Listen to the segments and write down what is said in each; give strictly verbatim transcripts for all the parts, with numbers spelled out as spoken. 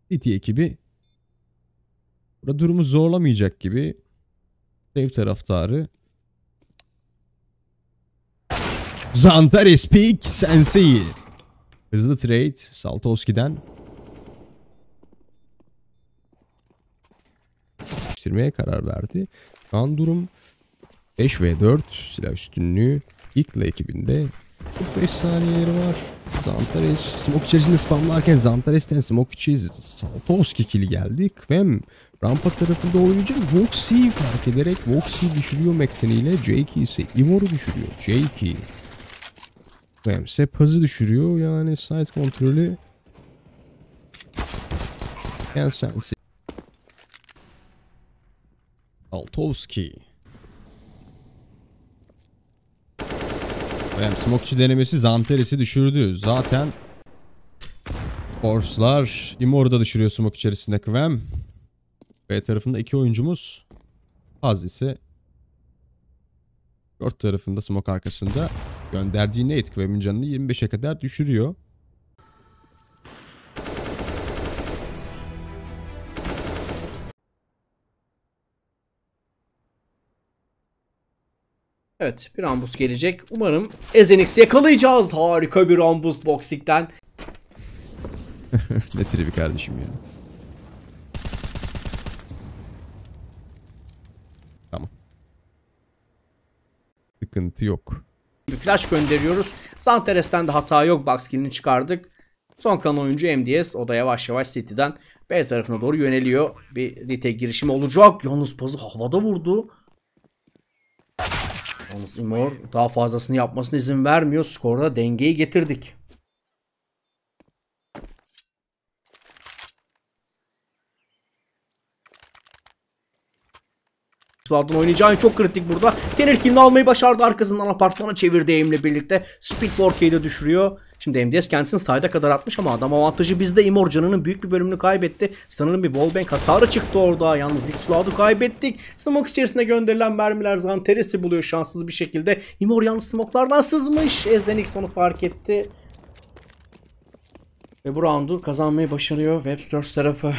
City ekibi burada durumu zorlamayacak gibi. Dev taraftarı. Zantares Peak Sensei. Hızlı trade Saltovski'den. Değiştirmeye karar verdi. Şu an durum beş ve dört. Silah üstünlüğü İkla ekibinde. kırk beş saniyeleri var. Zantares smoke içerisinde spamlarken Zantares'ten smoke içi Saltovski kili geldi. Kvem rampa tarafında oynayacak. Voxy fark ederek Voxy düşürüyor Mekten ile. J K ise Ivor'u düşürüyor. J K. Kvem ise Paz'ı düşürüyor. Yani side kontrolü. Sensi. Saltovski. Kvem smokeçi denemesi Zantares'i düşürdü. Zaten Force'lar Immor'u da düşürüyor smoke içerisinde Kvem. B tarafında iki oyuncumuz. Az ise dört tarafında smoke arkasında gönderdiği net Kvem'in canını yirmi beşe kadar düşürüyor. Evet, bir ambus gelecek. Umarım Ezenix'i yakalayacağız. Harika bir ambus Boxing'den. Ne tribi kardeşim ya. Tamam. Sıkıntı yok. Bir flash gönderiyoruz. Zantares'ten de hata yok. Boxkill'ini çıkardık. Son kalan oyuncu M D S. O da yavaş yavaş City'den B tarafına doğru yöneliyor. Bir retake girişimi olacak. Yalnız Paz'ı havada vurdu. Yalnız Immor daha fazlasını yapmasına izin vermiyor. Skorda dengeyi getirdik. Sulardan oynayacağı çok kritik burada. Tenir killini almayı başardı. Arkasından apartmana çevirdi aim'le birlikte. Speed Borke'yi de düşürüyor. Şimdi M D S kendisini side'a kadar atmış ama adam avantajı bizde. Immor canının büyük bir bölümünü kaybetti. Sanırım bir wallbang hasarı çıktı orada. Yalnız Dixloud'u kaybettik. Smoke içerisine gönderilen mermiler Zantares'i buluyor şanssız bir şekilde. Immor yalnız smoke'lardan sızmış. Ezenix onu fark etti. Ve bu roundu kazanmayı başarıyor Webster tarafı.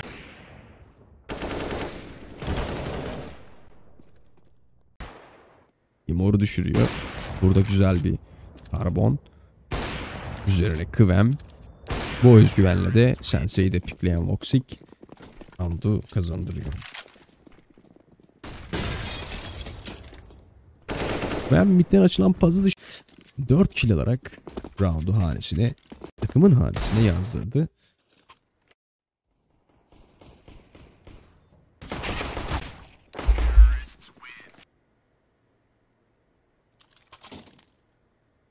Immor'u düşürüyor. Burada güzel bir karbon. Üzerine Kvem. Bu özgüvenle de Sensei'yi de pikleyen Voxic roundu kazandırıyor. Kvem midden açılan pazı dış dört kill alarak roundu hanesine, takımın hanesine yazdırdı.